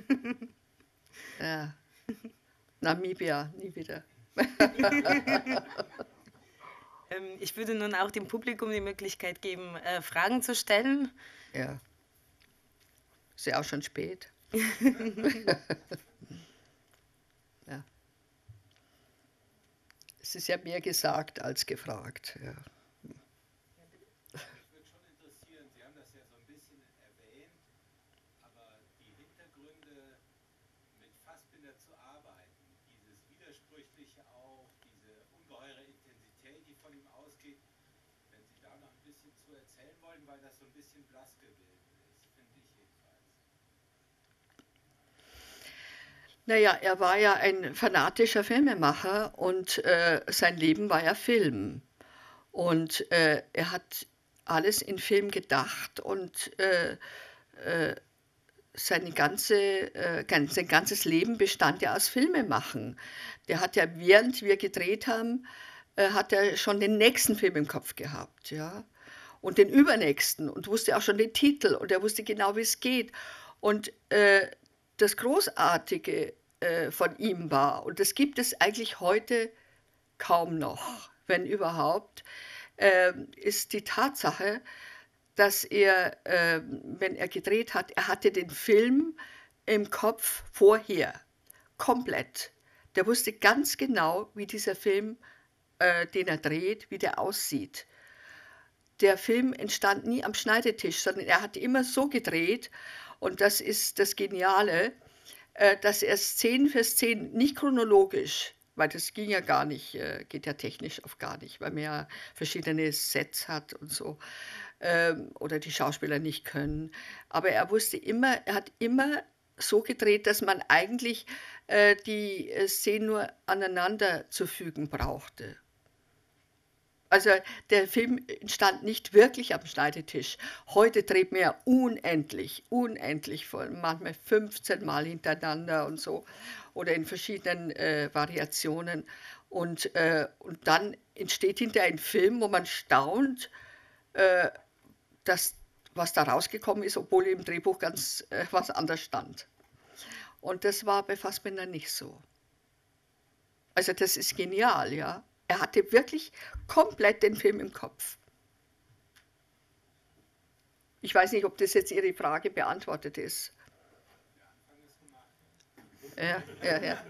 Ja. Namibia, nie wieder. ähm, ich würde nun auch dem Publikum die Möglichkeit geben, äh, Fragen zu stellen. Ja. Ist ja auch schon spät. Ja. Es ist ja mehr gesagt als gefragt. Ja. Weil das so ein bisschen blass gewesen ist, finde ich jedenfalls. Naja, er war ja ein fanatischer Filmemacher und äh, sein Leben war ja Film. Und äh, er hat alles in Film gedacht und äh, äh, seine ganze, äh, sein ganzes Leben bestand ja aus Filmemachen. Der hat ja, während wir gedreht haben, äh, hat er schon den nächsten Film im Kopf gehabt, ja. Und den übernächsten und wusste auch schon den Titel und er wusste genau, wie es geht. Und äh, das Großartige äh, von ihm war, und das gibt es eigentlich heute kaum noch, wenn überhaupt, äh, ist die Tatsache, dass er, äh, wenn er gedreht hat, er hatte den Film im Kopf vorher, komplett. Der wusste ganz genau, wie dieser Film, äh, den er dreht, wie der aussieht. der Film entstand nie am Schneidetisch, sondern er hat immer so gedreht, und das ist das Geniale, äh, dass er Szene für Szene, nicht chronologisch, weil das ging ja gar nicht, äh, geht ja technisch auf gar nicht, weil man ja verschiedene Sets hat und so, ähm, oder die Schauspieler nicht können. Aber er wusste immer, er hat immer so gedreht, dass man eigentlich äh, die äh, Szenen nur aneinander zu fügen brauchte. Also der Film entstand nicht wirklich am Schneidetisch. Heute dreht man ja unendlich, unendlich voll, manchmal fünfzehn Mal hintereinander und so oder in verschiedenen äh, Variationen. Und, äh, und dann entsteht hinterher ein Film, wo man staunt, äh, dass, was da rausgekommen ist, obwohl im Drehbuch ganz äh, was anderes stand. Und das war bei Fassbinder nicht so. Also das ist genial, ja. Er hatte wirklich komplett den Film im Kopf. Ich weiß nicht, ob das jetzt Ihre Frage beantwortet ist. Ja, ja, ja.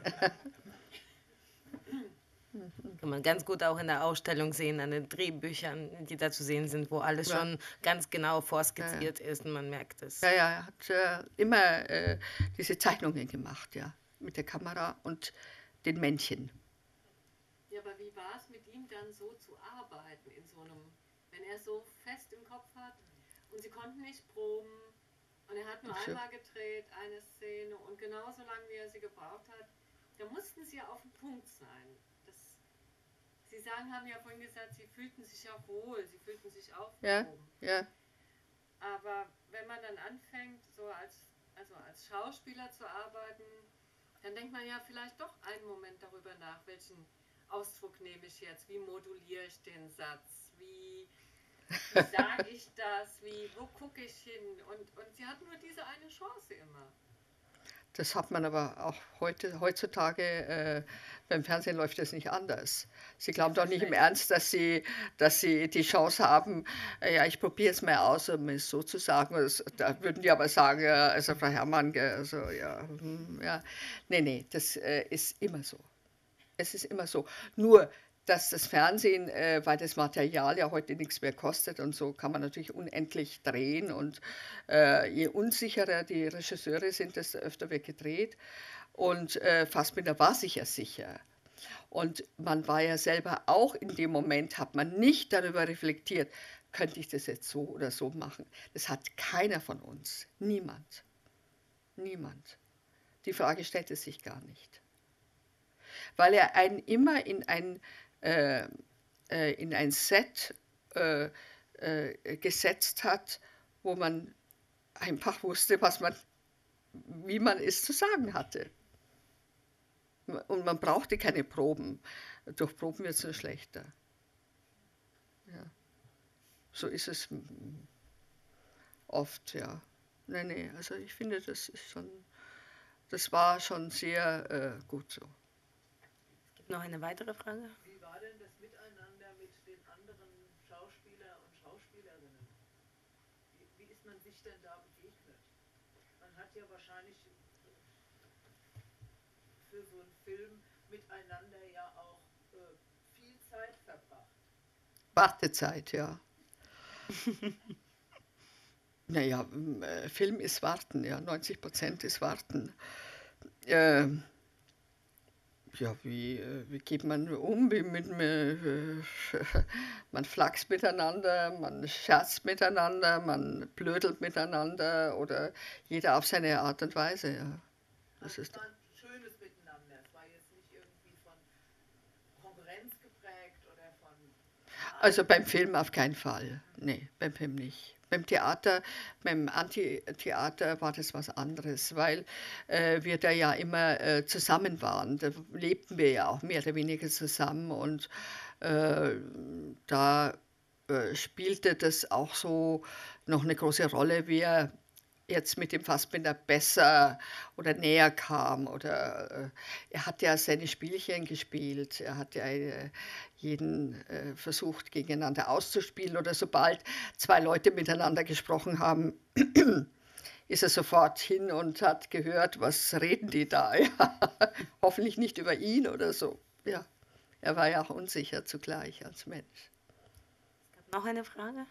Kann man ganz gut auch in der Ausstellung sehen, an den Drehbüchern, die da zu sehen sind, wo alles Ja. schon ganz genau vorskizziert ist und man merkt es. Ja, ja, er hat äh, immer äh, diese Zeichnungen gemacht, ja, mit der Kamera und den Männchen. Ja, aber wie war es mit ihm dann so zu arbeiten in so einem, wenn er so fest im Kopf hat und sie konnten nicht proben und er hat nur Ach so. einmal gedreht, eine Szene und genauso lange, wie er sie gebraucht hat, da mussten sie ja auf dem Punkt sein. Das, sie sagen, haben ja vorhin gesagt, sie fühlten sich ja wohl, sie fühlten sich Ja, aufgehoben. ja, Aber wenn man dann anfängt, so als, also als Schauspieler zu arbeiten, dann denkt man ja vielleicht doch einen Moment darüber nach, welchen Ausdruck nehme ich jetzt, wie moduliere ich den Satz, wie, wie sage ich das, wie, wo gucke ich hin? Und, und sie hatten nur diese eine Chance immer. das hat man aber auch heute, heutzutage, äh, beim Fernsehen läuft das nicht anders. Sie glauben doch nicht im Ernst, dass Sie, dass Sie die Chance haben, äh, ja, ich probiere es mal aus, um es so zu sagen. Das, da würden die aber sagen, ja, also Frau Herrmann, gell, also ja, hm, ja. Nee, nee, das äh, ist immer so. Es ist immer so. Nur, dass das Fernsehen, äh, weil das Material ja heute nichts mehr kostet und so, kann man natürlich unendlich drehen. Und äh, je unsicherer die Regisseure sind, desto öfter wird gedreht. Und äh, Fassbinder war sich ja sicher. Und man war ja selber auch in dem Moment, hat man nicht darüber reflektiert, könnte ich das jetzt so oder so machen. Das hat keiner von uns. Niemand. Niemand. Die Frage stellte sich gar nicht. Weil er einen immer in ein, äh, äh, in ein Set äh, äh, gesetzt hat, wo man einfach wusste, was man, wie man es zu sagen hatte. Und man brauchte keine Proben. Durch Proben wird es nur schlechter. Ja. So ist es oft, ja. Nee, nee, also ich finde, das ist schon, das war schon sehr äh, gut so. Noch eine weitere Frage? Wie war denn das Miteinander mit den anderen Schauspielern und Schauspielerinnen? Wie, wie ist man sich denn da begegnet? Man hat ja wahrscheinlich für so einen Film miteinander ja auch äh, viel Zeit verbracht. Wartezeit, ja. Naja, äh, Film ist Warten, ja, neunzig Prozent ist Warten. Äh, Ja, wie, äh, wie geht man um? Wie mit, äh, man flachst miteinander, man scherzt miteinander, man blödelt miteinander oder jeder auf seine Art und Weise. Ja. Das Also ist es war ein schönes Miteinander. Es war jetzt nicht irgendwie von Konkurrenz geprägt oder von... also beim Film auf keinen Fall. Nee, beim Film nicht. Beim Theater, beim Antitheater war das was anderes, weil äh, wir da ja immer äh, zusammen waren. Da lebten wir ja auch mehr oder weniger zusammen und äh, da äh, spielte das auch so noch eine große Rolle, wer jetzt mit dem Fassbinder besser oder näher kam. Oder äh, er hat ja seine Spielchen gespielt, er hat ja äh, jeden äh, versucht gegeneinander auszuspielen oder sobald zwei Leute miteinander gesprochen haben, ist er sofort hin und hat gehört, was reden die da. Ja. Hoffentlich nicht über ihn oder so. Ja. Er war ja auch unsicher zugleich als Mensch. Es Noch eine Frage?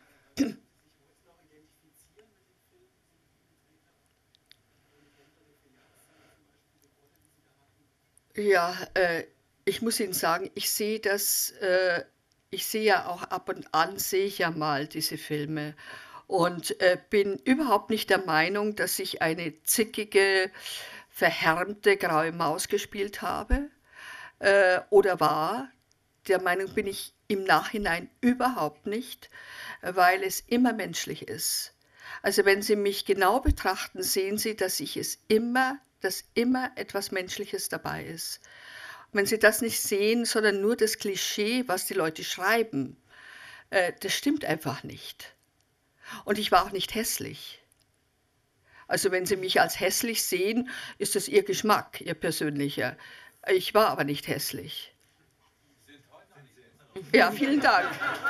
Ja, äh, ich muss Ihnen sagen, ich sehe das, äh, ich sehe ja auch ab und an, sehe ich ja mal diese Filme und äh, bin überhaupt nicht der Meinung, dass ich eine zickige, verhärmte graue Maus gespielt habe äh, oder war. Der Meinung bin ich im Nachhinein überhaupt nicht, weil es immer menschlich ist. Also wenn Sie mich genau betrachten, sehen Sie, dass ich es immer, dass immer etwas Menschliches dabei ist. Und wenn Sie das nicht sehen, sondern nur das Klischee, was die Leute schreiben, äh, das stimmt einfach nicht. Und ich war auch nicht hässlich. Also wenn Sie mich als hässlich sehen, ist das Ihr Geschmack, Ihr persönlicher. Ich war aber nicht hässlich. Ja, vielen Dank.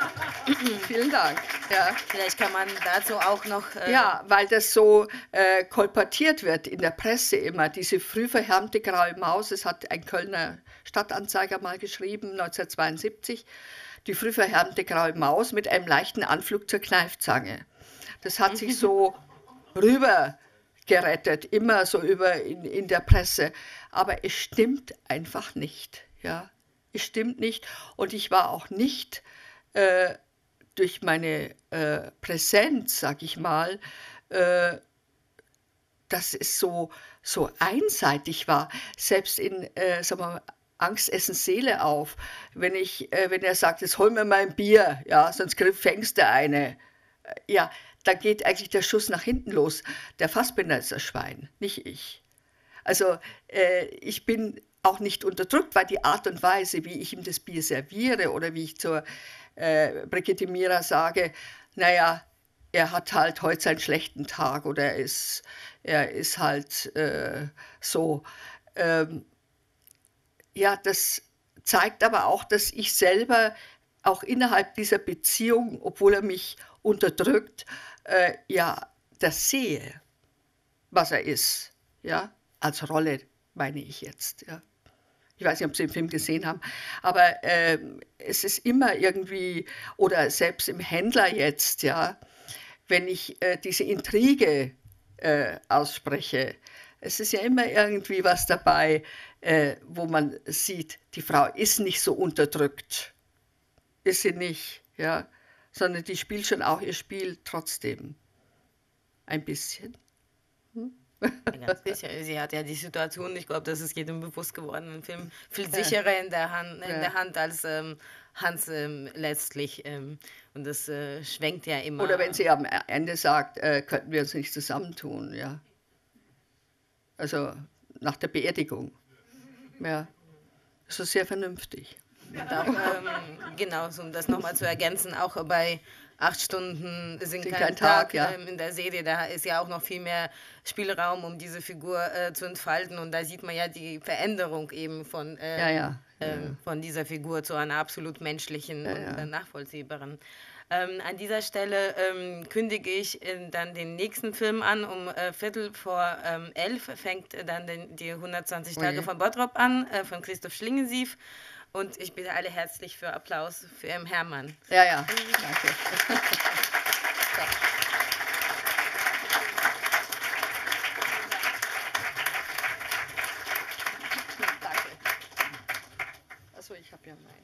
Vielen Dank. Ja. Vielleicht kann man dazu auch noch... Äh, Ja, weil das so äh, kolportiert wird in der Presse immer, diese früh verhärmte graue Maus, das hat ein Kölner Stadtanzeiger mal geschrieben, neunzehnhundertzweiundsiebzig, die früh verhärmte graue Maus mit einem leichten Anflug zur Kneifzange. Das hat sich so rüber gerettet, immer so über in, in der Presse. Aber es stimmt einfach nicht, ja. Es stimmt nicht und ich war auch nicht äh, durch meine äh, Präsenz, sag ich mal, äh, dass es so, so einseitig war. Selbst in, äh, sagen wir mal, Angst essen Seele auf. Wenn, ich, äh, wenn er sagt, jetzt hol mir mal ein Bier, ja, sonst fängst du eine. Äh, ja, da geht eigentlich der Schuss nach hinten los. Der Fassbinder ist das Schwein, nicht ich. Also äh, ich bin auch nicht unterdrückt, weil die Art und Weise, wie ich ihm das Bier serviere oder wie ich zur äh, Brigitte Mira sage, naja, er hat halt heute seinen schlechten Tag oder er ist, er ist halt äh, so. Ähm, ja, das zeigt aber auch, dass ich selber auch innerhalb dieser Beziehung, obwohl er mich unterdrückt, äh, ja, das sehe, was er ist, ja, als Rolle meine ich jetzt, ja. Ich weiß nicht, ob Sie den Film gesehen haben, aber äh, es ist immer irgendwie, oder selbst im Händler jetzt, ja, wenn ich äh, diese Intrige äh, ausspreche, es ist ja immer irgendwie was dabei, äh, wo man sieht, die Frau ist nicht so unterdrückt, ist sie nicht, ja, sondern die spielt schon auch ihr Spiel trotzdem ein bisschen. Hm? Ja, ganz sicher. Sie hat ja die Situation, ich glaube, das ist jedem bewusst geworden im Film, viel sicherer in der Hand, in Ja. der Hand als ähm, Hans ähm, letztlich. Ähm, und das äh, schwenkt ja immer. Oder wenn sie am Ende sagt, äh, könnten wir uns nicht zusammentun, ja. Also nach der Beerdigung. Ja. Das ist sehr vernünftig. Und auch, ähm, genau, so, um das nochmal zu ergänzen, auch bei acht Stunden sind Sind kein, kein Tag, Tag, ja. ähm, in der Serie, da ist ja auch noch viel mehr Spielraum, um diese Figur äh, zu entfalten. Und da sieht man ja die Veränderung eben von, äh, Ja, ja. ähm, von dieser Figur zu einer absolut menschlichen Ja, und ja. äh, nachvollziehbaren. Ähm, an dieser Stelle ähm, kündige ich äh, dann den nächsten Film an. Um äh, Viertel vor ähm, elf fängt äh, dann den, die hundertzwanzig Tage Oje. von Bottrop an, äh, von Christoph Schlingensief. Und ich bitte alle herzlich für Applaus für M. Herrmann. Ja, ja. Danke. Danke. Also ich habe ja mein